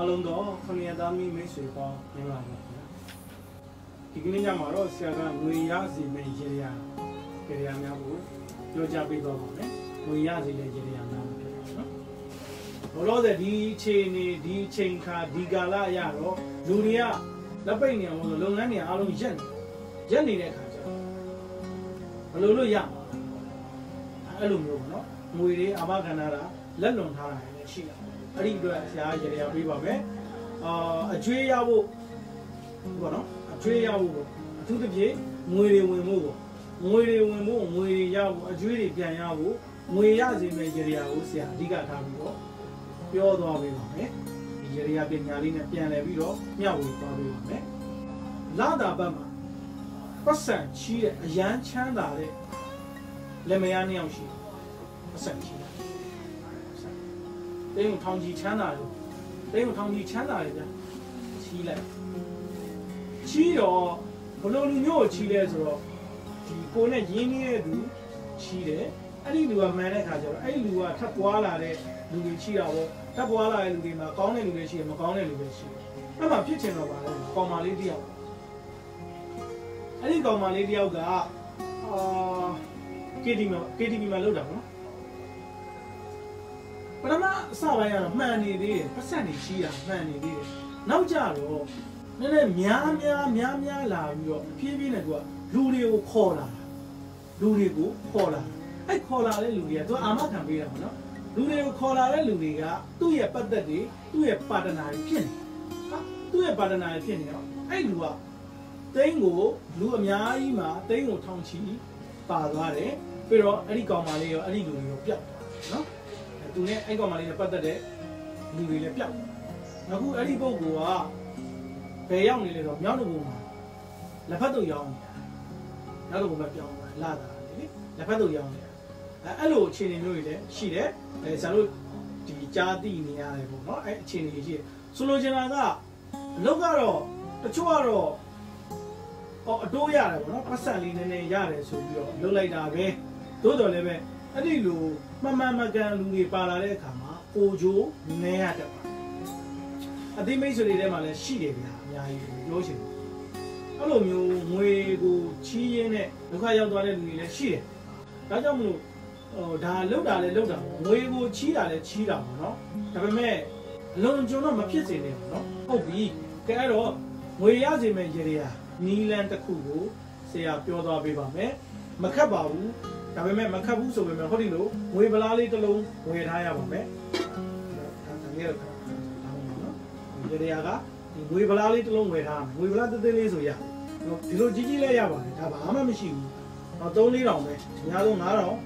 알론도 커니아다미 메시가 내가 이기는 자마로 시아가 무이야지 메이제리아 그래야냐고 여자비도 보네 무이야지 메이제리아나 로로데 디 체니 디 체인카 디갈라 야로 루리아 lappeini mo longan ni along yen ni de kha ja blo lo ya ai lo myo no ngwe de abakana ra let lon tha ra ne shi la ai di atwat sia yere ya pi ba me ajwe ya bo bo no ajwe ya bo athu de pye ngwe de win mo bo ngwe de win mo ngwe de ya bo ajwe de pyan ya bo ngwe ya si me yere ya bo sia adika tha bi bo pyo twa pi ba me yere ya pnya li ne pyan le bi do nya wo twa pi ba me la da ba ma pasan chi de ayan chan da de le me ya ni yaw shi pasan chiတိမ်ထောင်ကြီးချမ်းသာတယ်တိမ်ထောင်ကြီးချမ်းသာတယ်ဗျာချီးလိုက်ချီးတော့ဘလို့လူမျိုးကိုချီးလဲဆိုတော့ဒီကိုနဲ့ရင်းနှီးတဲ့သူချီးတယ်အဲ့ဒီလူကမှန်တဲ့ခါကျတော့အဲ့ဒီလူကထပ်ပွားလာတဲ့လူတွေချီးတာပေါ့ထပ်ပွားလာတဲ့လူတွေမှာကောင်းတဲ့လူတွေရှိတယ်မကောင်းတဲ့လူတွေရှိတယ်အဲ့မှာဖြစ်ချင်တော့ပါလေကောင်မလေးတယောက်အဲ့ဒီကောင်မလေးတယောက်ကKTV မှာလောက်တာပေါ့နော်ပထမအစပိုင်းကတော့မှန်နေသေးတယ်ပတ်စံနေရှိတာမှန်နေသေးတယ်နောက်ကြတော့နည်းနည်းများလာပြီးတော့ဖြည်းဖြည်းနဲ့သူကလူတွေကိုခေါ်လာအဲ့ခေါ်လာတဲ့လူတွေကသူအာမခံပေးတာပေါ့နော်လူတွေကိုခေါ်လာတဲ့လူတွေကသူ့ရဲ့ပတ်သက်တွေသူ့ရဲ့ပါတနာတွေဖြစ်နေဟာသူ့ရဲ့ပါတနာတွေဖြစ်နေတော့အဲ့လူကတိန်းကိုလူအများကြီးမှာတိန်းကိုထောင်ချီပါသွားတယ်ပြီးတော့အဲ့ဒီကောင်မလေးရောအဲ့ဒီလူတွေရောပြတ်သွားနော်သူနဲ့အဲ့ကောင်မလေးနဲ့ပတ်သက်တဲ့လူတွေလည်းပြောက်အခုအဲ့ဒီပုဂ္ဂိုလ်ကဘယ်ရောက်နေလဲတော့မြောက်တဘုံမှာလက်ဖက်တို့ရောင်းနေတာမြောက်တဘုံမှာပြောင်းသွားလာတာလေလက်ဖက်တို့ရောင်းနေတာအဲ့လိုအခြေအနေမျိုးတွေလည်းရှိတယ်ဆရာတို့ဒီကြားသိနေရတယ်ပေါ့နော်အဲ့အခြေအနေကြီးရှိတယ်ဆိုလိုချင်တာကအလုပ်ကတော့တချို့ကတော့အတိုးရတယ်ပေါ့နော်ပတ်စံလေးနည်းနည်းရတယ်ဆိုပြီးတော့လုပ်လိုက်တာပဲသို့တော်လည်းပဲအဲ့ဒီလိုမှန်မကန်လူတွေပါလာတဲ့အခါမှာကိုဂျိုးနည်းရတတ်ပါအသိမိတ်ဆွေတွေထဲမှာလည်းရှိတယ်ဗျာအများကြီးပြောချင်တယ်အဲ့လိုမျိုးငွေကိုချီးရင်းနဲ့ဒုက္ခရောက်သွားတဲ့လူတွေလည်းရှိတယ်ဒါကြောင့်မလို့ဒါလောက်တာလည်းလောက်တာငွေကိုချီးတာလည်းချီးတာပေါ့နော်ဒါပေမဲ့အလုံးကျွန်းတော့မဖြစ်စေနဲ့ပေါ့နော်ဟုတ်ပြီကဲအဲ့တော့ငွေရစေမဲ့ရေရာနီလန်တစ်ခုကိုဆရာပြောသွားပေးပါမယ်မခက်ပါဘူးဒါပေမဲ့မခတ်ဘူးဆိုပေမဲ့ဟောဒီလိုငွေပလားလေးတစ်လုံးဝယ်ထားရပါမယ်ဒါတကယ်တော့နော်ရေရာကဒီငွေပလားလေးတစ်လုံးဝယ်ထားငွေပလားသေးသေးလေးဆိုရဒီလိုကြီးကြီးလဲရပါတယ်ဒါဘာမှမရှိဘူးတော့3-4တောင်ပဲအများဆုံး9တောင်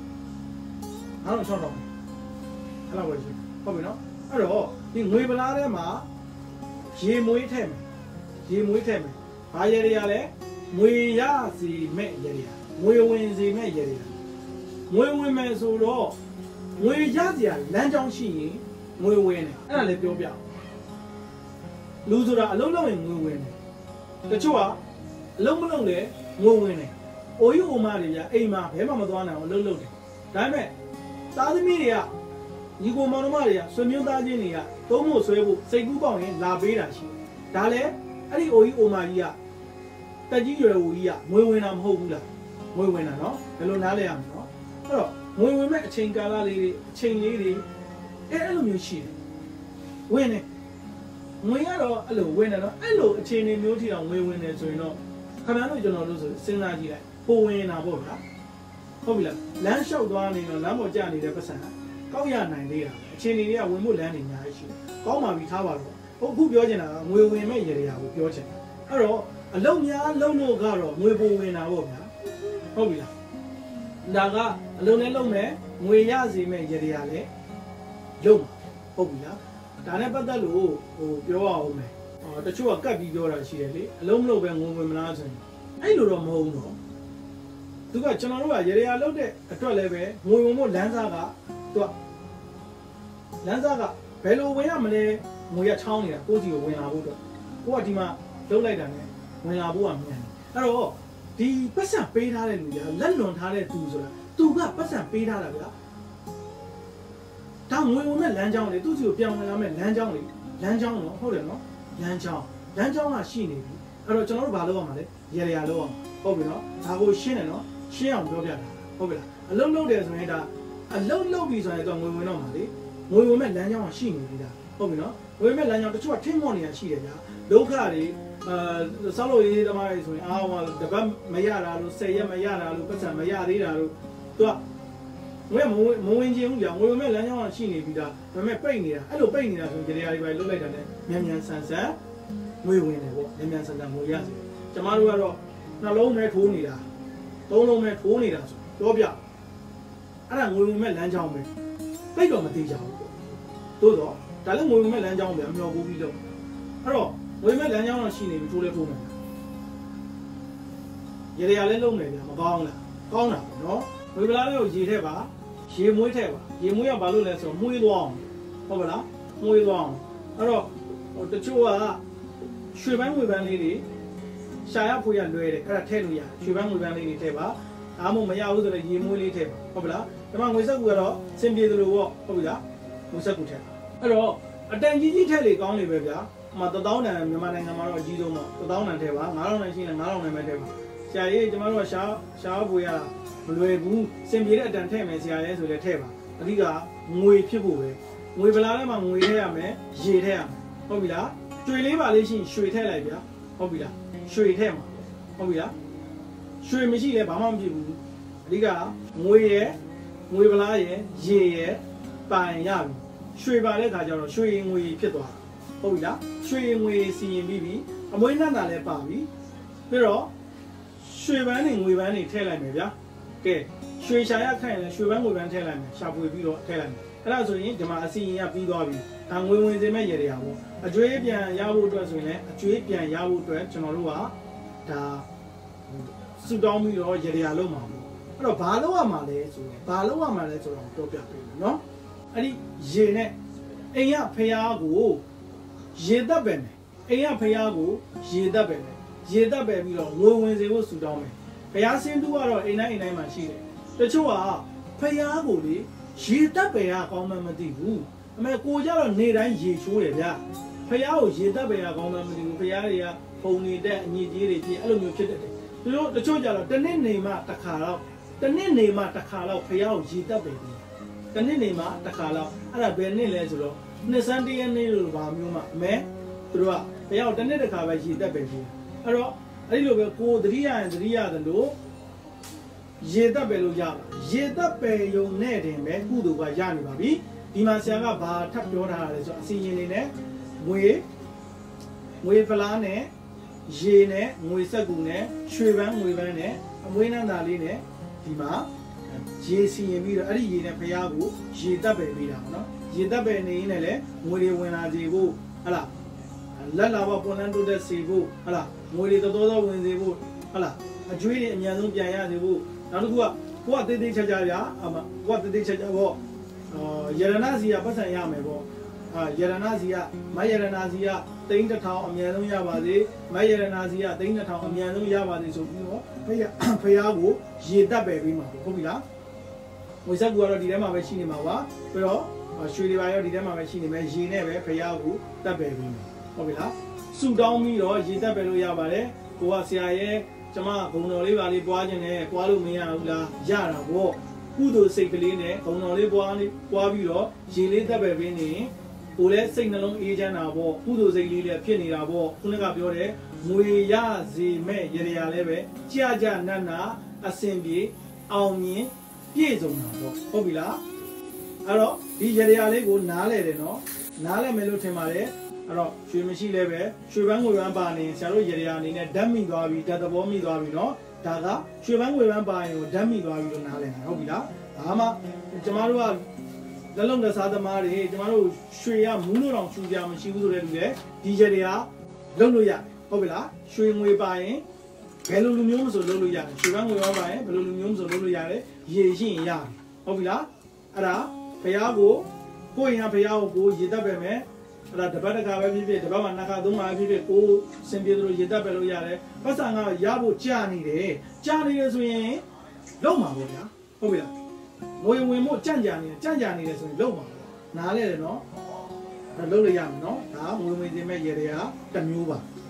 6တောင်အဲ့လိုပဲရှိဟုတ်ပြီနော်အဲ့တော့ဒီငွေပလားထဲမှာရေမွေးထည့်မယ်ဘာရေရာလဲငွေရစီမဲ့ရေရာငွေဝင်စီမဲ့ရေရာငွေဝင်မယ်ဆိုတော့ငွေရစရာလမ်းကြောင်းရှိရင်ငွေဝင်တယ်အဲ့ဒါလည်းပြောပြအောင်လူဆိုတာအလုံးလုံးရင်ငွေဝင်တယ်တချို့ကအလုံးမလုံးလည်းငွေဝင်တယ်အိုယူအိုမတွေပြအိမ်မှာဘဲမှမသွားနိုင်အောင်လှုပ်တယ်ဒါပေမဲ့သားသမီးတွေကညီကိုမောင်နှမတွေကဆွေမျိုးသားချင်းတွေကသုံးဖို့ဆွဲဖို့စိတ်ကူးပေါက်ရင်လာပေးတာရှိတယ်ဒါလည်းအဲ့ဒီအိုယူအိုမကြီးကတက်ကြီးရွယ်အိုကြီးကငွေဝင်တာမဟုတ်ဘူးလားငွေဝင်တာနော်ဘယ်လိုနားလဲရမလဲနော်အဲ့တော့ငွေဝင်မဲ့အချိန်ကာလလေးတွေအချိန်လေးတွေအဲ့လိုမျိုးရှိတယ်ဝင်တယ်ငွေကတော့အဲ့လိုဝင်တယ်နော်အဲ့လိုအခြေအနေမျိုးထိအောင်ငွေဝင်တယ်ဆိုရင်တော့ခင်ဗျားတို့ကျွန်တော်တို့ဆိုစဉ်းစားကြည့်လိုက်ပိုဝင်တာပေါ့ဗျာဟုတ်ပြီလားလမ်းလျှောက်သွားနေတော့လမ်းပေါ်ကျနေတဲ့ပတ်စံကောက်ရနိုင်သေးတာအခြေအနေတွေကဝင်ဖို့လမ်းတွေအများကြီးရှိတယ်ကောင်းပါပြီထားပါတော့အခုပြောချင်တာကငွေဝင်မဲ့ရေရာကိုပြောချင်တာအဲ့တော့အလုံးများလုံးလို့ကတော့ငွေပိုဝင်တာပေါ့ဗျာဟုတ်ပြီလားဒါကအလုံးနဲ့လုံးမဲ့ငွေရစီမဲ့ရေရာလည်းလုံးဟုတ်ပြီလားဒါနဲ့ပတ်သက်လို့ပြောရအောင်မယ်တချို့ကကတ်ပြီးပြောတာရှိတယ်လေအလုံးမလို့ပဲငုံဝင်မလားဆိုရင်အဲ့လိုတော့မဟုတ်ဘူးနော်သူကကျွန်တော်တို့ကရေရာလောက်တဲ့အတွက်လည်းပဲငွေဝင်ဖို့လမ်းစားကသူကလမ်းစားကဘယ်လိုဝင်ရမလဲငွေရချောင်းနေတာကိုကြီးကိုဝင်လာဖို့အတွက်ကိုကဒီမှာလုံးလိုက်တာနဲ့ဝင်လာဖို့ကမြန်တယ်အဲ့တော့ဒီပတ်စံပေးထားတဲ့လူကလက်လွန်ထားတဲ့သူဆိုတာသူကပတ်စံပေးထားတာဗျာဒါငွေဝင်မဲ့လမ်းကြောင်းလေသူ့စီကိုပြောင်းဝင်လာမဲ့လမ်းကြောင်းလေလမ်းကြောင်းတော့ဟုတ်တယ်နော်လမ်းကြောင်းကရှိနေပြီအဲ့တော့ကျွန်တော်တို့ဘာလုပ်ရမှာလဲရေရလုပ်အောင်ဟုတ်ပြီနော်ဒါကိုရှင်းတယ်နော်ရှင်းအောင်ပြောပြတာဟုတ်ပြီလားအလုံးလုံးတယ်ဆိုရင်ဒါအလုံးလုံးပြီဆိုရင်တော့ငွေဝင်တော့မှာလေငွေဝင်မဲ့လမ်းကြောင်းကရှိနေပြီဒါဟုတ်ပြီနော်ငွေဝင်မဲ့လမ်းကြောင်းတချို့ကထင်းမော့နေတာရှိတယ်ဗျာဒုက္ခတွေဆောက်လို့ရေးသမားတွေဆိုရင်အာဟိုတပတ်မရတာလို့10ရက်မရတာလို့ပတ်စံမရသေးတာလို့သူကငွေမဝင်ခြင်းဘူးဗျာငွေဝင်မဲ့လမ်းကြောင်းကရှိနေပြီဒါဒါပေမဲ့ပိတ်နေတာအဲ့လိုပိတ်နေတာဆိုရင်ကြရတွေပဲလွတ်လိုက်တာနဲ့မြန်ဆန်ငွေဝင်တယ်ပေါ့မြန်ဆန်ငွေရစေကျမတို့ကတော့နှလုံးမဲ့ထိုးနေတာသုံးလုံးမဲ့ထိုးနေတာဆိုတော့ဗျအဲ့ဒါငွေဝင်မဲ့လမ်းကြောင်းပဲပိတ်တော့မသေးကြဘူးတိုးတော့ဒါလည်းငွေဝင်မဲ့လမ်းကြောင်းပဲအမျော်ပိုးပြီးတော့အဲ့တော့ငွေမဲ့လမ်းကြောင်းတော့ရှိနေပြီထိုးလဲထိုးမယ်ရေရလည်းလုံးနေဗျာမကောင်းလားကောင်းတာပေါ့နော်ငွေပလားလေးကိုရေထည့်ပါရေမွေးထည့်ပါရေမွေးကဘာလို့လဲဆိုတော့မွေးသွားအောင်ဟုတ်ပါလားမွေးသွားအောင်အဲ့တော့တချို့ကရွှေပန်းငွေပန်းလေးတွေရှာရဖွေရလွယ်တယ်အဲ့ဒါထည့်လို့ရတယ်ရွှေပန်းငွေပန်းလေးတွေထည့်ပါအားမမရဘူးဆိုတော့ရေမွေးလေးထည့်ပါဟုတ်ပါလားဒီမှာငွေစက်ကူကတော့စင်ပြေသလိုပေါ့ဟုတ်ပြီလားငွေစက်ကူထည့်ပါအဲ့တော့အတန်ကြီးထည့်လေကောင်းလေပဲဗျာဟိုမှာ1000တန်မြန်မာနိုင်ငံမှာတော့အကြီးဆုံးပေါ့1000တန်ထည့်ပါ9000တန်ရှိရင်9000တန်ပဲထည့်ပါဆရာကြီးကျမတို့ကရှာဖွေရမလွယ်ဘူးစင်ပြေတဲ့အတန်ထည့်မယ်ဆရာရဲ့ဆိုလည်းထည့်ပါအဓိကငွေဖြစ်ဖို့ပဲငွေပလားထဲမှာငွေထည့်ရမယ်ရေထည့်ရမယ်ဟုတ်ပြီလားကျွေလေးပါလေးရှိရင်ရွှေထည့်လိုက်ဗျာဟုတ်ပြီလားရွှေထည့်မှာဟုတ်ပြီလားရွှေမရှိလဲဘာမှမဖြစ်ဘူးအဓိကငွေရယ်ငွေပလားရယ်ရေရယ်ပိုင်ရပြီရွှေပါတဲ့ခါကျတော့ရွှေငွေဖြစ်သွားဟုတ်ပြီလားရွှေငွေစီရင်ပြီးပြီအမွေးနှံ့တာလည်းပါပြီပြီးတော့ရွှေပန်းနဲ့ငွေပန်းတွေထည့်လိုက်မယ်ဗျာကဲရွှေရှာရခိုင်ရင်ရွှေပန်းငွေပန်းထည့်လိုက်မယ်ရှာဖွေပြီးတော့ထည့်လိုက်မယ်အဲ့ဒါဆိုရင်ဒီမှာအစီရင်ကပြီးသွားပြီဒါငွေဝင်စေမဲ့ရေတွေပေါ့အကျွေးပြန်ရဖို့အတွက်ဆိုရင်လည်းအကျွေးပြန်ရဖို့အတွက်ကျွန်တော်တို့ကဒါစုတောင်းပြီးတော့ရေတွေလုံးမှာပေါ့အဲ့တော့ဘာလုပ်ရမှာလဲဆိုတော့ပြောပြပေးမယ်နော်အဲ့ဒီရေနဲ့အိမ်ရဖျားကိုရေတက်ပဲမယ်အိမ်ရဖျားကိုရေတက်ပဲမယ်ရေတက်ပဲပြီးတော့ငွေဝင်စေဖို့စုတောင်းမယ်ဖျားစင်းတူကတော့အိမ်တိုင်းမှာရှိတယ်တချို့ကဖျားကိုလေရေတက်ပဲရကောင်းမှမသိဘူးအမေကိုကြတော့နေတိုင်းရေချိုးတယ်ဗျာဖျားကိုရေတက်ပဲရကောင်းမှမသိဘူးဖျားတွေကပုံနေတဲ့အညစ်အကြေးတွေဖြစ်အဲ့လိုမျိုးဖြစ်တယ်သူတို့တချို့ကြတော့တနစ်နေမှတစ်ခါတော့ဖျားကိုရေတက်ပဲပြီးတနစ်နေမှတစ်ခါတော့အဲ့ဒါဘယ်နှစ်လဲဆိုတော့နှစ်စန်းတရနေ့လိုဘာမျိုးမှအမေသူတို့ကဖျားကိုတနစ်တစ်ခါပဲရေတက်ပဲပြီးအဲ့တော့အဲ့ဒီလိုပဲကိုသတိရရင်သတိရတယ်လို့ရေတက်ပဲလို့ရပါရေတက်ပဲယုံနဲ့တင်ပဲကုသိုလ်ကရနေပါပြီဒီမှာဆရာကဘာထပ်ပြောထားတာလဲဆိုတော့အစီရင်နေနဲ့ငွေဖလားနဲ့ရေနဲ့ငွေစက်ကူနဲ့ရွှေပန်းငွေပန်းနဲ့အမွေးနှံတာလေးနဲ့ဒီမှာရေစီရင်ပြီးတော့အဲ့ဒီရေနဲ့ဖျားကိုရေတက်ပဲပေးတာပေါ့နော်ရေတက်ပဲနေနေလဲငွေတွေဝင်လာစေဖို့ဟလာလက်လာပေါ့ပွန်လန်းတိုးတက်စေဖို့ဟလာငွေတွေတော်ဝင်စေဖို့ဟလာအကျွေးတွေအများဆုံးပြန်ရစေဖို့နောက်တစ်ခုကကိုကတေးသေးချာချာရကိုကတေးသေးချာချာပေါ့ရတနာစီကပတ်စံရမယ်ပေါ့ရတနာစီကမရတနာစီက3000အများဆုံးရပါစေမရတနာစီက3000အများဆုံးရပါစေဆိုပြီးတော့ဖျားကိုရေတက်ပဲပြီးမှာဟုတ်ပြီလားငွေစက်ကူကတော့ဒီထဲမှာပဲရှိနေမှာပါပြီးတော့ရွှေတွေပါရောဒီထဲမှာပဲရှိနေမယ်ရေနဲ့ပဲဖျားကိုတက်ပဲပြီးမှာဟုတ်ပြီလားစုတောင်းပြီးတော့ရေတက်ပဲလို့ရပါတယ်ကိုကဆရာရဲ့ကျမဂုံတော်လေးပါလေးပွားခြင်းနဲ့ပွားလို့မရဘူးလားရတာပေါ့ကုသိုလ်စိတ်ကလေးနဲ့ဂုံတော်လေးပွားပြီးတော့ရေလေးတက်ပဲပြီးနေကိုလည်းစိတ်နှလုံးအေးချမ်းတာပေါ့ကုသိုလ်စိတ်လေးလည်းဖြစ်နေတာပေါ့ခုနကပြောတဲ့ငွေရစေမဲ့ရေရာလည်းပဲကြနတ်နာအစင်ပြေအောင်မြင်ပြည့်စုံတာပေါ့ဟုတ်ပြီလားအဲ့တော့ဒီရေရာလေးကိုနားလဲတယ်နော်နားလဲမယ်လို့ထင်ပါတယ်အဲ့တော့ရွှေမရှိလဲပဲရွှေပန်းငွေပန်းပါနေဆရာတို့ရေရာအနေနဲ့ဓာတ်မိသွားပြီဓာတ်သဘောမိသွားပြီနော်ဒါကရွှေပန်းငွေပန်းပါရင်ကိုဓာတ်မိသွားပြီလို့နားလဲတာဟုတ်ပြီလားဒါမှကျမတို့ကလက်လုံးလက်စားသမားတွေကျမတို့ရွှေရမူးလို့တောင်ချူပြမရှိဘူးဆိုတဲ့လူတွေဒီရေတွေကလုံးလို့ရတယ်ဟုတ်ပြီလားရွှေငွေပါရင်ဘယ်လိုလူမျိုးမဆိုလုံးလို့ရတယ်ရွှေပန်းငွေပန်းပါရင်ဘယ်လိုလူမျိုးမဆိုလုံးလို့ရတယ်ရေရှိရင်ရတယ်ဟုတ်ပြီလားအဲ့ဒါဘုရားကိုရင်ကဘုရားကိုရေတက်ပဲမယ်အဲ့ဒါတပတ်တစ်ခါပဲဖြစ်ဖြစ်တပတ်မှာနှစ်ခါသုံးခါဖြစ်ဖြစ်ကိုစင်ပြေသလိုရေတက်ပဲလို့ရတယ်ပတ်စံကရဖို့ကြာနေတယ်ဆိုရင်လုံးမှာပေါ့ဗျာဟုတ်ပြီလားငွေဝင်ဖို့ကြံ့ကြာနေတယ်ဆိုရင်လုံးမှာနားလဲတယ်နော်လုပ်လို့ရမယ်နော်ဒါငွေဝင်စင်မဲ့ရေတွေကတစ်မျိုးပါ